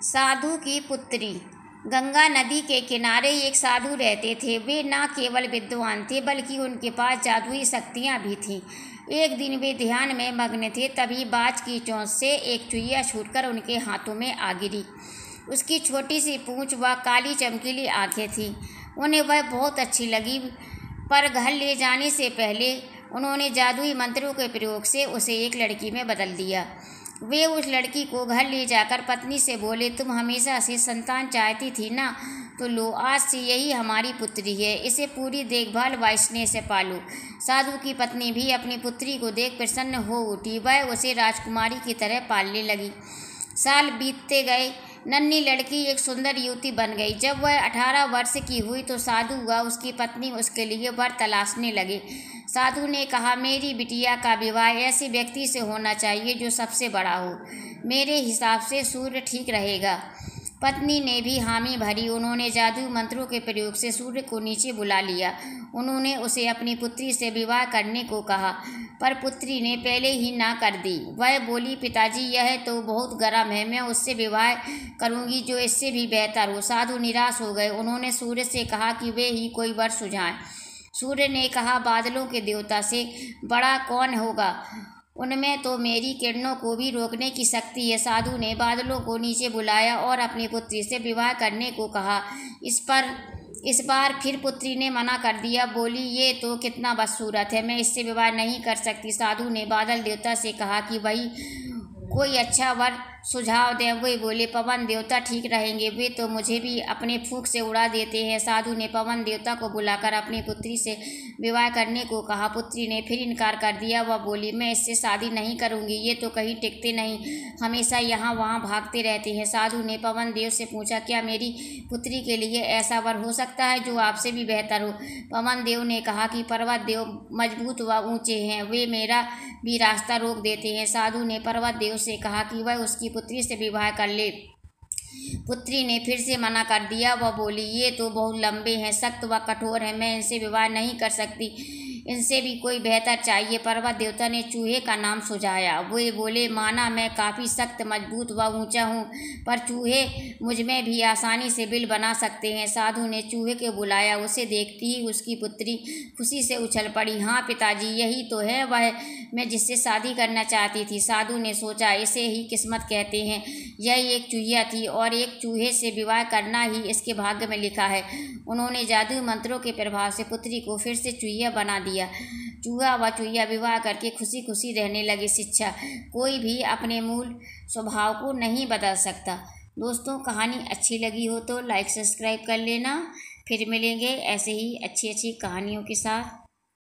साधु की पुत्री। गंगा नदी के किनारे एक साधु रहते थे। वे न केवल विद्वान थे बल्कि उनके पास जादुई शक्तियाँ भी थीं। एक दिन वे ध्यान में मग्न थे, तभी बाज की चोंच से एक चुहिया छूटकर उनके हाथों में आ गिरी। उसकी छोटी सी पूंछ व काली चमकीली आंखें थीं। उन्हें वह बहुत अच्छी लगी, पर घर ले जाने से पहले उन्होंने जादुई मंत्रों के प्रयोग से उसे एक लड़की में बदल दिया। वे उस लड़की को घर ले जाकर पत्नी से बोले, तुम हमेशा से संतान चाहती थी ना, तो लो, आज से यही हमारी पुत्री है। इसे पूरी देखभाल व स्नेह से पालो। साधु की पत्नी भी अपनी पुत्री को देख प्रसन्न हो उठी। वह उसे राजकुमारी की तरह पालने लगी। साल बीतते गए। नन्ही लड़की एक सुंदर युवती बन गई। जब वह 18 वर्ष की हुई तो साधु व उसकी पत्नी उसके लिए वर तलाशने लगे। साधु ने कहा, मेरी बिटिया का विवाह ऐसे व्यक्ति से होना चाहिए जो सबसे बड़ा हो। मेरे हिसाब से सूर्य ठीक रहेगा। पत्नी ने भी हामी भरी। उन्होंने जादुई मंत्रों के प्रयोग से सूर्य को नीचे बुला लिया। उन्होंने उसे अपनी पुत्री से विवाह करने को कहा, पर पुत्री ने पहले ही ना कर दी। वह बोली, पिताजी, यह तो बहुत गर्म है, मैं उससे विवाह करूंगी जो इससे भी बेहतर हो। साधु निराश हो गए। उन्होंने सूर्य से कहा कि वे ही कोई वर सुझाएं। सूर्य ने कहा, बादलों के देवता से बड़ा कौन होगा? उनमें तो मेरी किरणों को भी रोकने की शक्ति है। साधु ने बादलों को नीचे बुलाया और अपनी पुत्री से विवाह करने को कहा। इस बार फिर पुत्री ने मना कर दिया। बोली, ये तो कितना बदसूरत है, मैं इससे विवाह नहीं कर सकती। साधु ने बादल देवता से कहा कि वही कोई अच्छा वर सुझाव दें। वे बोले, पवन देवता ठीक रहेंगे, वे तो मुझे भी अपने फूंक से उड़ा देते हैं। साधु ने पवन देवता को बुलाकर अपनी पुत्री से विवाह करने को कहा। पुत्री ने फिर इनकार कर दिया। वह बोली, मैं इससे शादी नहीं करूंगी, ये तो कहीं टिकते नहीं, हमेशा यहाँ वहाँ भागते रहते हैं। साधु ने पवन देव से पूछा, क्या मेरी पुत्री के लिए ऐसा वर हो सकता है जो आपसे भी बेहतर हो? पवन देव ने कहा कि पर्वत देव मजबूत व ऊंचे हैं, वे मेरा भी रास्ता रोक देते हैं। साधु ने पर्वत देव से कहा कि वह उसकी पुत्री से विवाह कर ले। पुत्री ने फिर से मना कर दिया। वह बोली, ये तो बहुत लंबे हैं, सख्त व कठोर हैं, मैं इनसे विवाह नहीं कर सकती, इनसे भी कोई बेहतर चाहिए। पर्वत देवता ने चूहे का नाम सुझाया। वे बोले, माना मैं काफ़ी सख्त, मजबूत व ऊंचा हूँ, पर चूहे मुझ में भी आसानी से बिल बना सकते हैं। साधु ने चूहे को बुलाया। उसे देखती ही उसकी पुत्री खुशी से उछल पड़ी। हाँ पिताजी, यही तो है वह मैं जिससे शादी करना चाहती थी। साधु ने सोचा, इसे ही किस्मत कहते हैं। यह एक चूहिया थी और एक चूहे से विवाह करना ही इसके भाग्य में लिखा है। उन्होंने जादुई मंत्रों के प्रभाव से पुत्री को फिर से चूहिया बना दिया। चूहा व चूहिया विवाह करके खुशी खुशी रहने लगे। शिक्षा, कोई भी अपने मूल स्वभाव को नहीं बदल सकता। दोस्तों, कहानी अच्छी लगी हो तो लाइक सब्सक्राइब कर लेना। फिर मिलेंगे ऐसे ही अच्छी अच्छी कहानियों के साथ।